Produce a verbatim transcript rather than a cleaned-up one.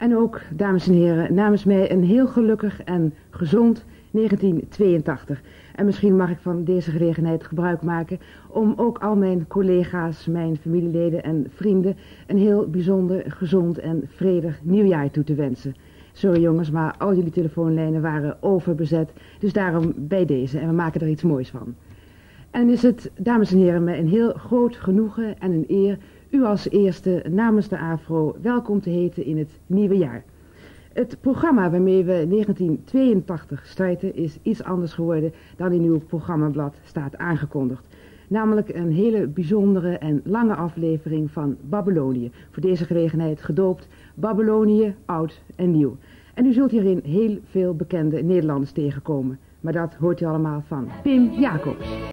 En ook, dames en heren, namens mij een heel gelukkig en gezond negentien tweeëntachtig. En misschien mag ik van deze gelegenheid gebruik maken om ook al mijn collega's, mijn familieleden en vrienden een heel bijzonder gezond en vredig nieuwjaar toe te wensen. Sorry jongens, maar al jullie telefoonlijnen waren overbezet, dus daarom bij deze en we maken er iets moois van. En is het, dames en heren, mij een heel groot genoegen en een eer u als eerste namens de AVRO welkom te heten in het nieuwe jaar. Het programma waarmee we negentien tweeëntachtig starten is iets anders geworden dan in uw programmablad staat aangekondigd. Namelijk een hele bijzondere en lange aflevering van Babylonië. Voor deze gelegenheid gedoopt Babylonië, oud en nieuw. En u zult hierin heel veel bekende Nederlanders tegenkomen. Maar dat hoort u allemaal van Pim Jacobs.